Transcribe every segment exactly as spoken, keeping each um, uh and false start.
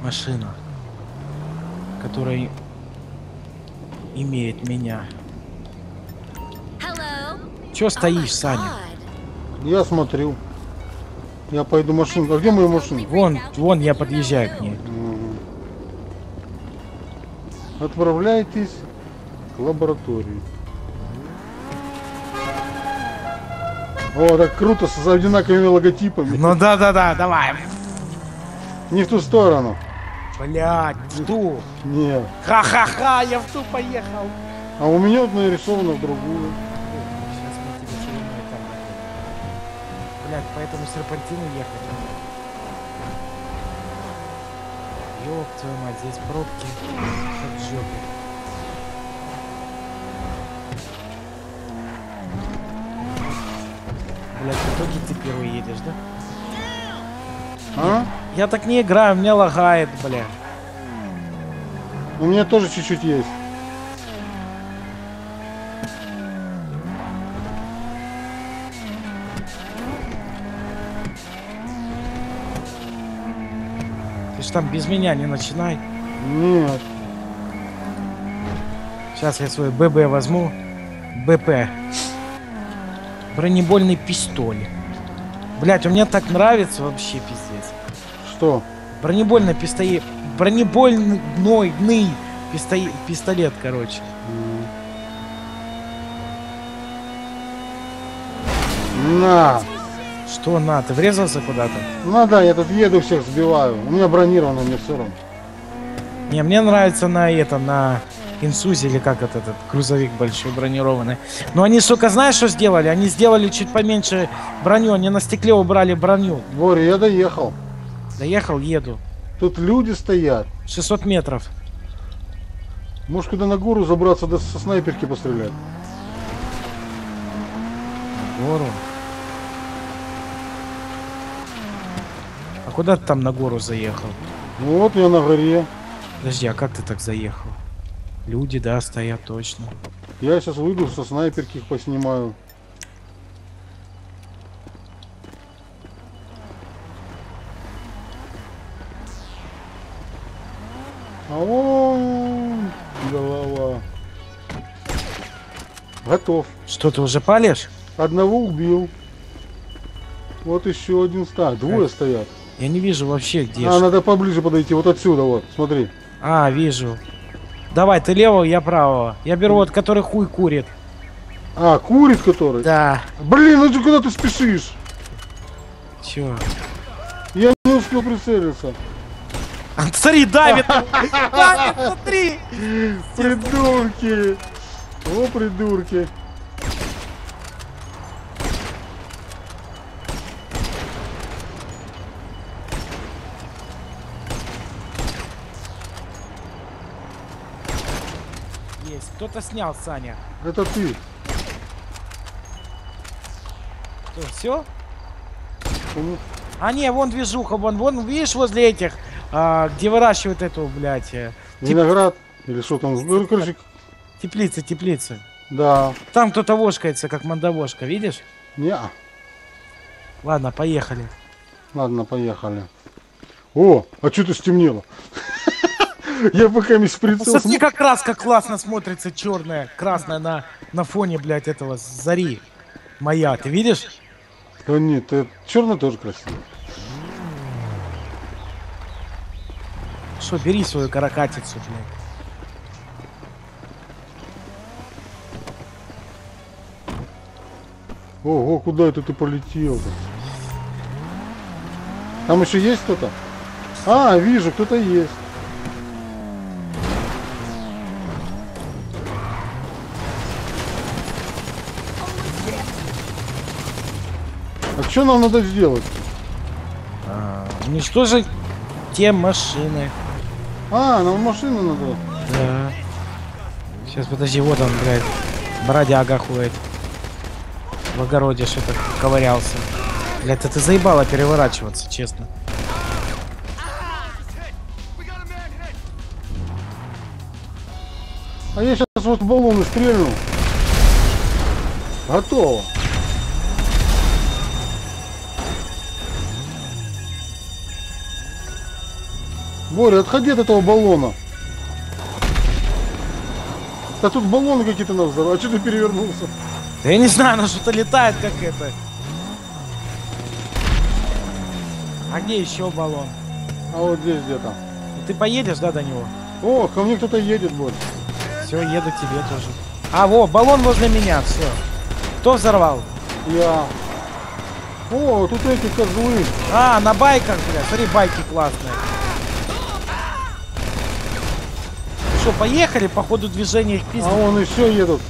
машина, которая имеет меня. Чё стоишь, Саня? Я смотрю. Я пойду машину. А где моя машина? Вон, вон я подъезжаю к ней. Угу. Отправляйтесь к лаборатории. О, так круто, с одинаковыми логотипами. Ну да-да-да, давай. Не в ту сторону. Блядь, в ту. Нет. Ха-ха-ха, я в ту поехал. А у меня вот нарисовано в другую. Сейчас мы тебе череной там. Блядь, поэтому с серпантину ехать. Ёб твою мать, здесь пробки как в жопе. Блядь, в итоге ты первый едешь, да? А? Я так не играю, мне лагает, бля. У меня тоже чуть-чуть есть. Ты ж там без меня не начинай. Нет. Сейчас я свой ББ возьму. БП. Бронебойный пистоль. Блять, у меня так нравится вообще, пиздец. Что? Бронебойный пистолет. Бронебойный пистолет, пистолет, короче. На. Что на? Ты врезался куда-то? Ну да, я тут еду, всех сбиваю. У меня бронировано, мне все равно. Не, мне нравится на это, на Инсузе, или как это, этот грузовик большой бронированный. Но они, сука, знаешь, что сделали? Они сделали чуть поменьше броню, они на стекле убрали броню. Боря, я доехал. Доехал, еду. Тут люди стоят. шестьсот метров. Можешь куда на гору забраться, да со снайперки пострелять. Гору. А куда ты там на гору заехал? Ну вот я на горе. Подожди, а как ты так заехал? Люди, да, стоят точно. Я сейчас выйду, со снайперки их поснимаю. А вон голова. Готов. Что, ты уже палишь? Одного убил. Вот еще один стоит. Двое Как? стоят. Я не вижу вообще, где. А, ж- надо поближе подойти. Вот отсюда, вот. Смотри. А, вижу. Давай, ты левого, я правого. Я беру вот, который хуй курит. А, курит который? Да. Блин, ну ты куда ты спешишь? Чё? Я не успел прицелиться. А, смотри, давит! Давит, смотри! Придурки! О, придурки! Есть. Кто-то снял, Саня. Это ты. Что, все? Ну, А не, вон движуха, вон, вон, видишь, возле этих, а, где выращивают эту, блядь, э, теп- виноград. Или что там? Ну, короче, теплицы, теплицы. да. Там кто-то вошкается, как мандавошка, видишь? Неа. Ладно, поехали. Ладно, поехали. О, а что-то стемнело. Я пока не прицел. Посмотри, как краска классно смотрится, черная, красная на, на фоне, блядь, этого зари. Моя, ты видишь? Да нет, черный тоже красиво. Что, бери свою каракатицу, блядь. Ого, куда это ты полетел-то? Там еще есть кто-то? А, вижу, кто-то есть. А что нам надо сделать? А, уничтожить те машины. А, нам машину надо. Да. Сейчас, подожди, вот он, блядь, бродяга ходит. В огороде что-то ковырялся. Блядь, это ты заебало переворачиваться, честно. А я сейчас вот в баллоны стрельну. Готово. Боря, отходи от этого баллона. Да тут баллоны какие-то на взорвал. А что ты перевернулся? Да я не знаю, оно что-то летает, как это. А где еще баллон? А вот здесь где-то. Ты поедешь, да, до него? О, ко мне кто-то едет, Борь. Все, еду к тебе тоже. А, во, баллон возле меня, все. Кто взорвал? Я. О, тут эти козлы. А, на байках, бля, смотри, байки классные. Что, поехали по ходу движения их А пиздить? вон еще едут.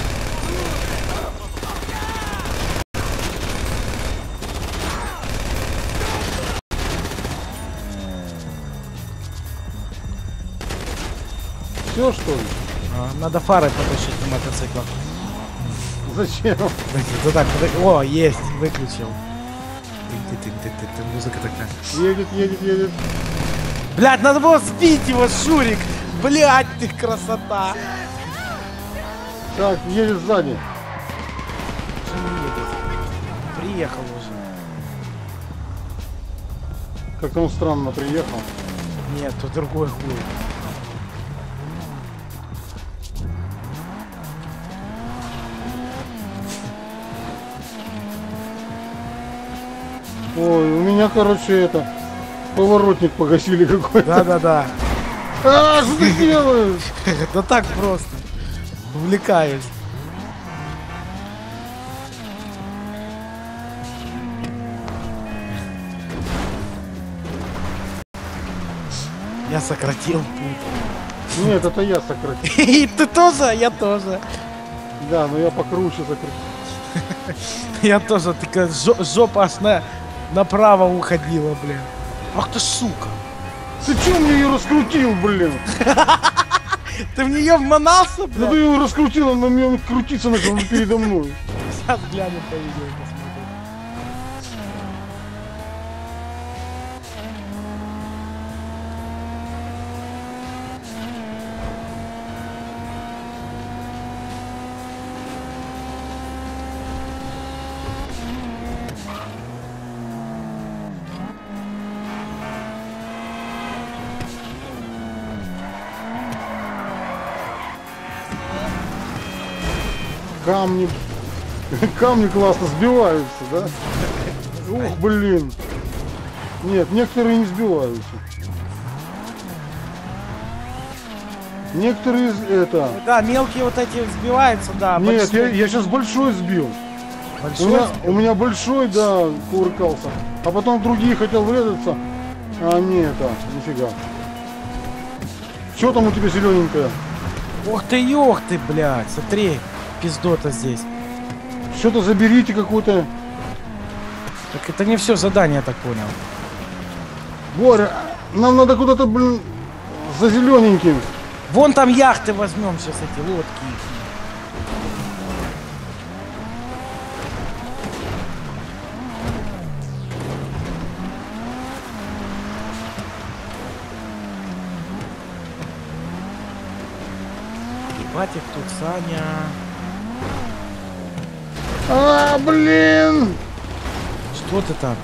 Все, что ли? А, надо фары потушить на мотоциклах. Зачем? Вот так, вот так. О, есть, выключил. Ты-ты-ты-ты-ты, музыка такая. Едет, едет, едет. Блядь, надо было сбить его, Шурик. Блядь, ты красота. Так, едет сзади. Уже не едет. Приехал уже. Как-то он странно приехал. Нет, тут другой хуй. Ой, у меня, короче, это... Поворотник погасили какой-то. Да-да-да. А, что ты делаешь? Да так просто. Увлекаюсь. Я сократил путь. Нет, это я сократил. И ты тоже, я тоже. Да, но я покруче сократил. Я тоже, такая жо- жопа аж на, направо уходила, блин. Ах ты сука. Ты че мне ее раскрутил, блин? Ты в нее вманался, Да блин? ты ее раскрутил, она мне крутиться начала передо мной. Сейчас гляну по видео, посмотрю. Камни. Камни классно сбиваются, да? Ух, блин. Нет, некоторые не сбиваются. Некоторые из это. Да, мелкие вот эти взбиваются, да. Нет, я, большие- я сейчас большой сбил. У большой меня, сбил. у меня большой, да, кувыркался. А потом другие хотел врезаться. А не это, нифига. Что там у тебя зелененькое? Ох ты, ёх ты, блядь, смотри, пиздота здесь. Что-то заберите какое-то. Так это не все задание, я так понял. Боря, нам надо куда-то, блин, за зелененьким. Вон там яхты возьмем сейчас, эти лодки. Ебать их тут, Саня. А, блин! Что ты там?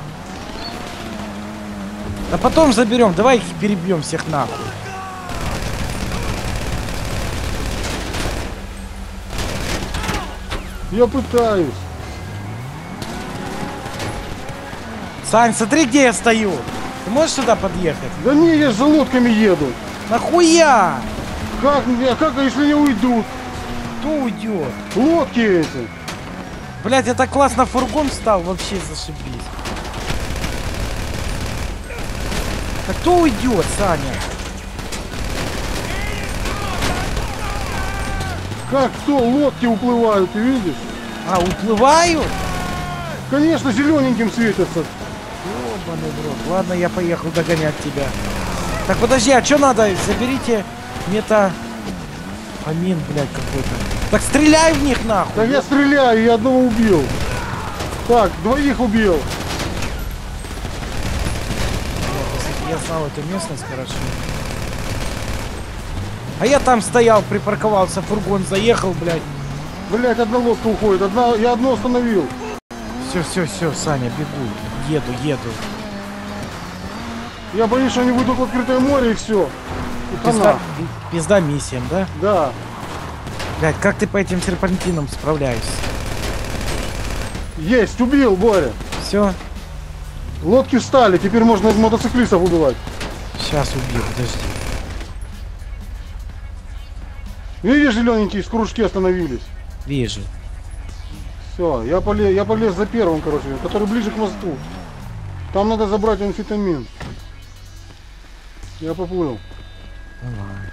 А потом заберем, давай их перебьем всех нахуй. Я пытаюсь. Сань, смотри, где я стою. Ты можешь сюда подъехать? Да не, я за лодками еду. Нахуя? Как, а как, если не уйдут? Кто уйдет? Лодки эти. Блять, это классно фургон стал, вообще зашибись. Так кто уйдет, Саня? Как кто? Лодки уплывают, ты видишь? А, уплывают? Конечно, зелененьким светятся. Ёбаный в рот. Ладно, я поехал догонять тебя. Так, подожди, а что надо? Заберите мета... Амин, блядь, какой-то. Так стреляй в них, нахуй. Так я стреляю, я одного убил. Так, двоих убил. Если бы я знал эту местность хорошо. А я там стоял, припарковался, фургон заехал, блядь. Блять, одна лодка уходит, одна, я одну остановил. Все, все, все, Саня, бегу. Еду, еду. Я боюсь, что они выйдут в открытое море и все. И Пизда, хана. пизда миссиям, да? Да. Блядь, как ты по этим серпантинам справляешься? Есть, убил, Боря. Все, Лодки встали, теперь можно из мотоциклистов убивать. сейчас убью, подожди. Видишь, зелененькие с кружки остановились. Вижу. Все, я полез, я полез за первым, короче, который ближе к мосту. Там надо забрать амфетамин. Я поплыл. Давай.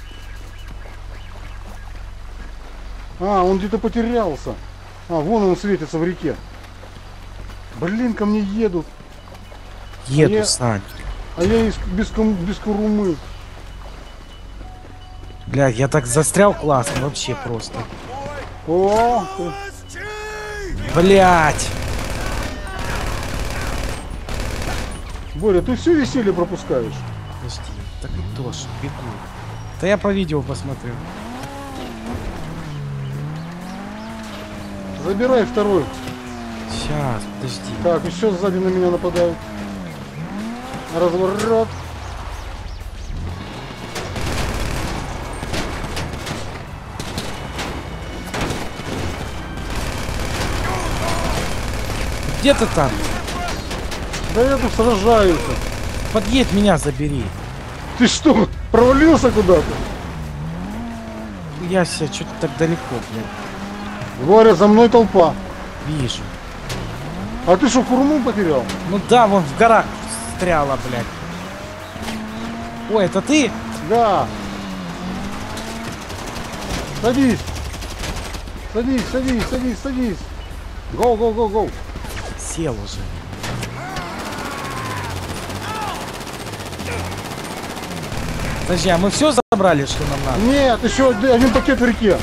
А, он где-то потерялся. А, вон он светится в реке. Блин, ко мне едут. Еду, Я- Сань. А я из, без, ком- без курумы. Блядь, я так застрял классно, вообще просто. О, ты- Блядь. Боря, ты все веселье пропускаешь. Подожди, так и тоже, бегу. Да я по видео посмотрю. Забирай второй. Сейчас, подожди. Так, еще сзади на меня нападают. Разворот. Где ты там? Да я тут сражаюсь. Подъедь, меня забери. Ты что, провалился куда-то? Я себя что-то так далеко, блядь. Боря, за мной толпа. Вижу. А ты что, курму потерял? Ну да, вон в горах встряла, блядь. Ой, это ты? Да. Садись. Садись, садись, садись, садись. Гоу, гоу, гоу, гоу. Сел уже. Подожди, а мы все забрали, что нам надо? Нет, еще од- один пакет в реке.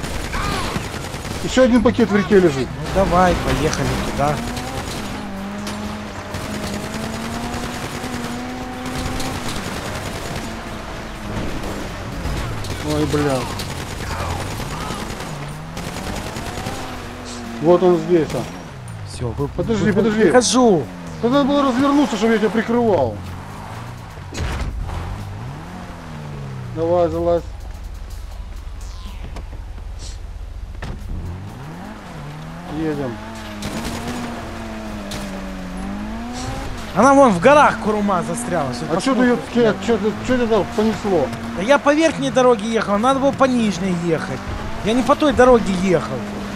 Еще один пакет в реке лежит. Ну давай, поехали туда. Ой, бля. Вот он здесь, а. Все, вы, Подожди, вы- подожди. Выхожу. Да надо было развернуться, чтобы я тебя прикрывал. Давай, залазь. Едем. Она вон в горах Курума застряла. Сейчас А что ты, посмотрим. её- что ты, что ты там понесло? Да я по верхней дороге ехал, надо было по нижней ехать. Я не по той дороге ехал.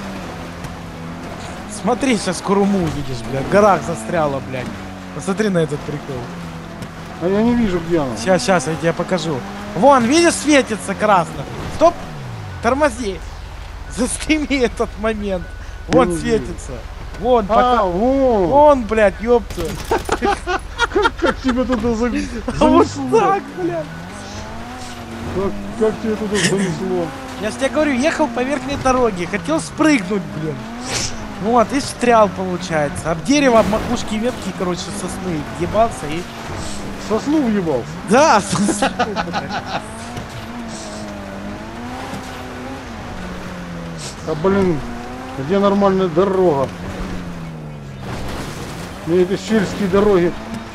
Смотри, сейчас Куруму увидишь, блядь. В горах застряла, блядь. Посмотри на этот прикол. А я не вижу, где она. Сейчас, сейчас, я тебе покажу. Вон, видишь, светится красно. Стоп, тормози. Застыми этот момент. Вон не светится. Вон, А, пока. вон. Вон, блядь, ёпта. Как тебя туда за- Вот занесло? так, блядь. Как, как тебя туда занесло? Я ж тебе говорю, ехал по верхней дороге, хотел спрыгнуть, блин. Вот, и встрял, получается. Об дерево, об макушке ветки, короче, сосны ебался и... Сосну въебался. Да, сосну, блядь. А блин, где нормальная дорога? Мне эти сельские дороги.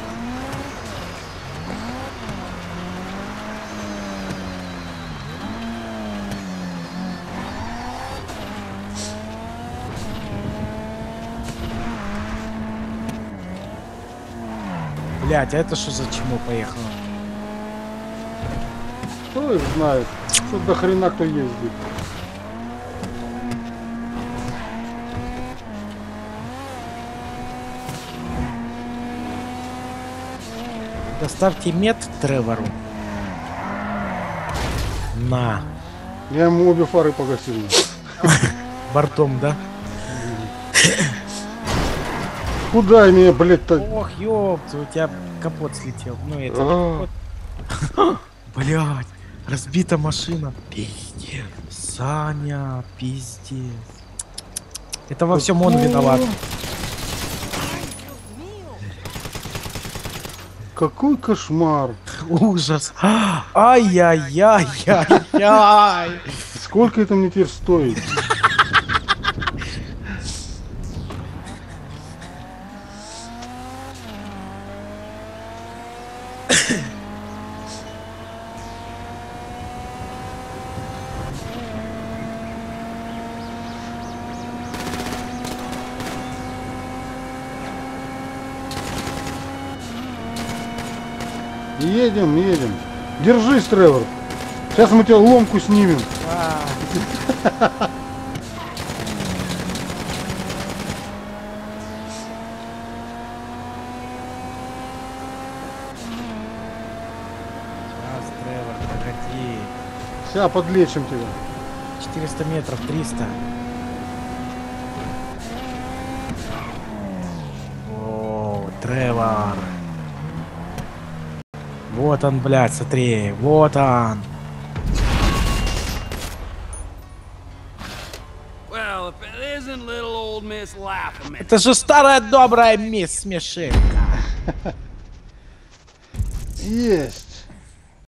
Блядь, а это что за чмо поехало? Кто их знает? Что до хрена кто ездит? Доставьте мед Тревору. На. Я ему обе фары погасил. Бортом, да? Куда меня, блядь-то? Ох, ёпта, у тебя капот слетел. Ну это А. капот. Блядь, разбита машина. Пиздец. Саня, пиздец. Это во всем он виноват. Какой кошмар. Ужас. Ай-яй-яй-яй-яй. Сколько это мне теперь стоит? Едем, едем. Держись, Тревор. Сейчас мы тебе ломку снимем. А. Сейчас, Тревор, погоди. Сейчас подлечим тебя. четыреста метров, триста. О, Тревор. Вот он, блядь, смотри. Вот он. Well, if it isn't little old Miss Laughing. Это же старая добрая мисс Смешинка. Есть.